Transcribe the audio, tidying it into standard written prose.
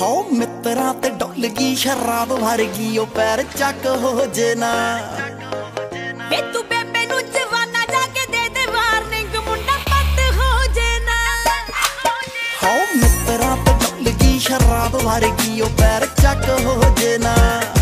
हो मित्रा ते डुल गई शराब भर गई ओ पैर चक हो जेना वे तू बेबे नु जवाना जाके दे दे वार्निंग मुंडा पत हो जेना हो मित्रा ते डुल गई शराब भर गई ओ पैर चक हो जेना।